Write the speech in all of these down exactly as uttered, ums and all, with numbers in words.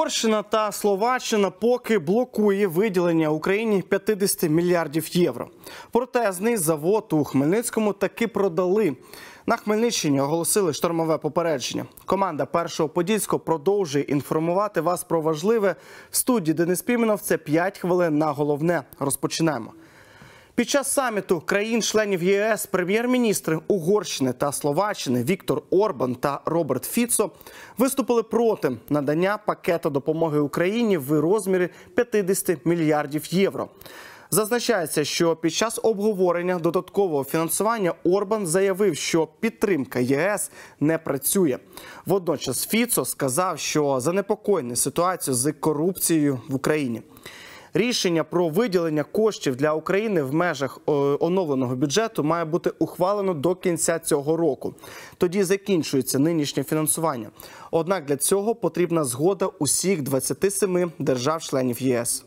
Угорщина та Словаччина поки блокує виділення Україні п'ятдесят мільярдів євро. Протезний завод у Хмельницькому таки продали. На Хмельниччині оголосили штормове попередження. Команда Першого Подільського продовжує інформувати вас про важливе. В студії Денис Піменов. Це п'ять хвилин на головне. Розпочинаємо. Під час саміту країн-членів ЄС прем'єр-міністри Угорщини та Словаччини Віктор Орбан та Роберт Фіцо виступили проти надання пакета допомоги Україні в розмірі п'ятдесят мільярдів євро. Зазначається, що під час обговорення додаткового фінансування Орбан заявив, що підтримка ЄС не працює. Водночас Фіцо сказав, що занепокоєний ситуацією з корупцією в Україні. Рішення про виділення коштів для України в межах оновленого бюджету має бути ухвалено до кінця цього року. Тоді закінчується нинішнє фінансування. Однак для цього потрібна згода усіх двадцяти семи держав-членів ЄС.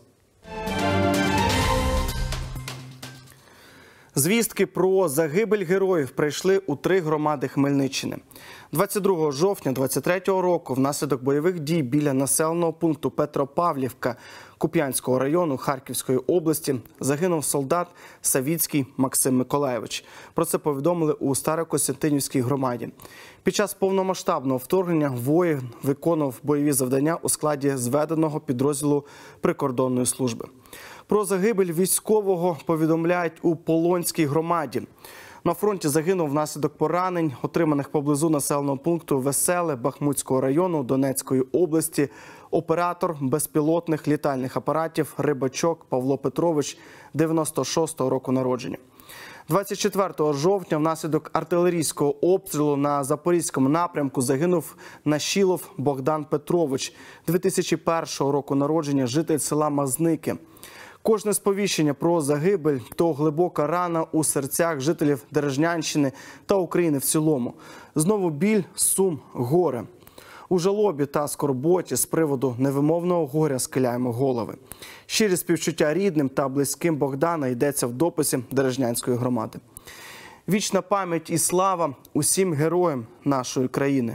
Звістки про загибель героїв прийшли у три громади Хмельниччини. двадцять другого жовтня двадцять третього року внаслідок бойових дій біля населеного пункту Петропавлівка Куп'янського району Харківської області загинув солдат Савіцький Максим Миколайович. Про це повідомили у Старокостянтинівській громаді. Під час повномасштабного вторгнення воїн виконував бойові завдання у складі зведеного підрозділу прикордонної служби. Про загибель військового повідомляють у Полонській громаді. На фронті загинув внаслідок поранень, отриманих поблизу населеного пункту Веселе Бахмутського району Донецької області, оператор безпілотних літальних апаратів Рибачок Павло Петрович, дев'яносто шостого року народження. двадцять четвертого жовтня внаслідок артилерійського обстрілу на Запорізькому напрямку загинув Нашілов Богдан Петрович, дві тисячі першого року народження, житель села Мазники. Кожне сповіщення про загибель – то глибока рана у серцях жителів Дережнянщини та України в цілому. Знову біль, сум, горе. У жалобі та скорботі з приводу невимовного горя схиляємо голови. Щирі співчуття рідним та близьким Богдана йдеться в дописі Дережнянської громади. Вічна пам'ять і слава усім героям нашої країни.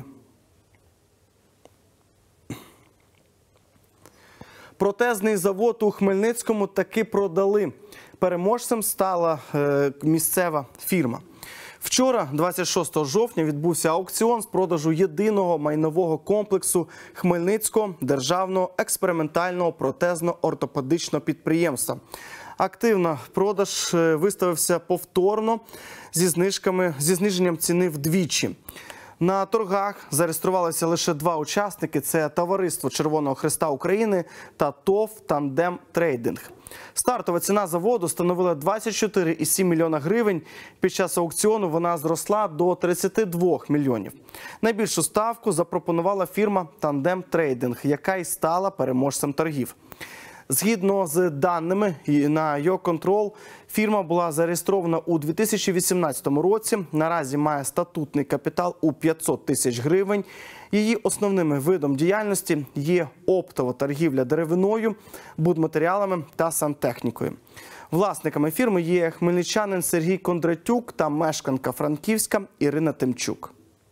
Протезний завод у Хмельницькому таки продали. Переможцем стала е, місцева фірма. Вчора, двадцять шостого жовтня, відбувся аукціон з продажу єдиного майнового комплексу Хмельницького державного експериментального протезно-ортопедичного підприємства. Активно продаж виставився повторно зі знижками, зі зниженням ціни вдвічі. На торгах зареєструвалися лише два учасники – це Товариство Червоного Хреста України та ТОВ «Тандем Трейдинг». Стартова ціна заводу становила двадцять чотири цілих сім десятих мільйона гривень. Під час аукціону вона зросла до тридцяти двох мільйонів. Найбільшу ставку запропонувала фірма «Тандем Трейдинг», яка й стала переможцем торгів. Згідно з даними на Йоконтрол, фірма була зареєстрована у дві тисячі вісімнадцятому році. Наразі має статутний капітал у п'ятсот тисяч гривень. Її основними видом діяльності є оптова торгівля деревиною, будматеріалами та сантехнікою. Власниками фірми є хмельничанин Сергій Кондратюк та мешканка Франківська Ірина Тимчук.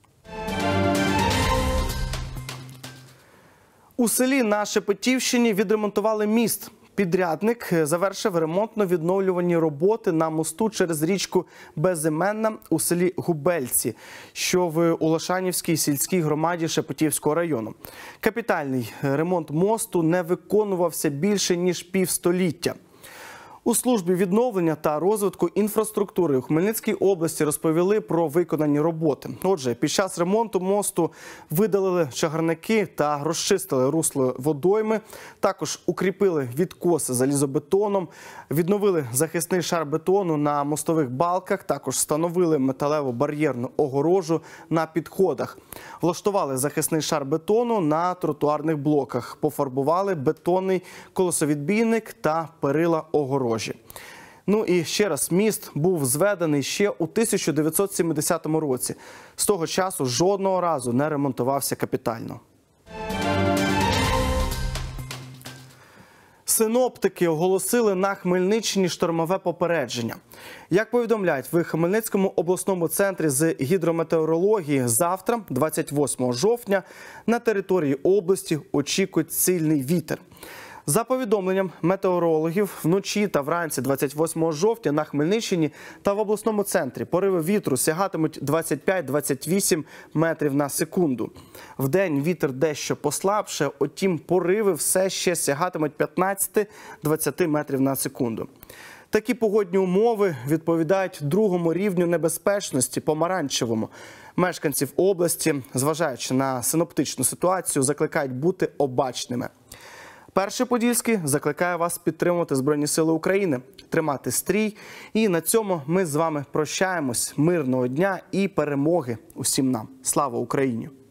У селі на Шепетівщині відремонтували міст. Підрядник завершив ремонтно-відновлювальні роботи на мосту через річку Безіменна у селі Губельці, що в Улашанівській сільській громаді Шепетівського району. Капітальний ремонт мосту не виконувався більше ніж півстоліття. У службі відновлення та розвитку інфраструктури у Хмельницькій області розповіли про виконані роботи. Отже, під час ремонту мосту видалили чагарники та розчистили русло водойми, також укріпили відкоси залізобетоном, відновили захисний шар бетону на мостових балках, також встановили металеву бар'єрну огорожу на підходах, влаштували захисний шар бетону на тротуарних блоках, пофарбували бетонний колесовідбійник та перила огорожі. Ну і ще раз, міст був зведений ще у тисяча дев'ятсот сімдесятому році. З того часу жодного разу не ремонтувався капітально. Синоптики оголосили на Хмельниччині штормове попередження. Як повідомляють в Хмельницькому обласному центрі з гідрометеорології, завтра, двадцять восьмого жовтня, на території області очікують сильний вітер. За повідомленням метеорологів, вночі та вранці двадцять восьмого жовтня на Хмельниччині та в обласному центрі пориви вітру сягатимуть двадцять п'ять - двадцять вісім метрів на секунду. Вдень вітер дещо послабше, утім пориви все ще сягатимуть п'ятнадцять - двадцять метрів на секунду. Такі погодні умови відповідають другому рівню небезпечності – помаранчевому. Мешканців області, зважаючи на синоптичну ситуацію, закликають бути обачними. Перший Подільський закликає вас підтримувати Збройні Сили України, тримати стрій. І на цьому ми з вами прощаємось. Мирного дня і перемоги усім нам. Слава Україні!